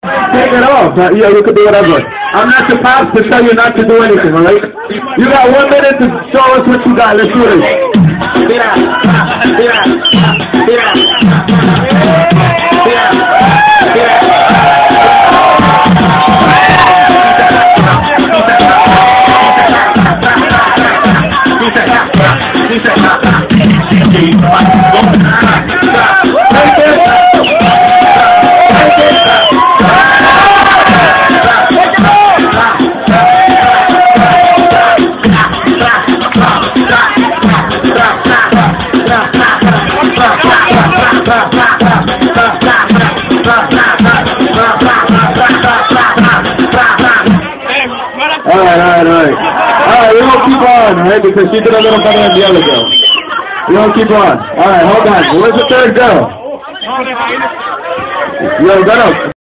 Take it off. Yeah, you can do whatever. I'm not your pops to tell you not to do anything, alright? You got 1 minute to show us what you got. Let's do this. Alright, we don't keep on, right? Because she did a little better than the other girl. We don't keep on. Alright, hold on. Where's the third girl? Yo, get up.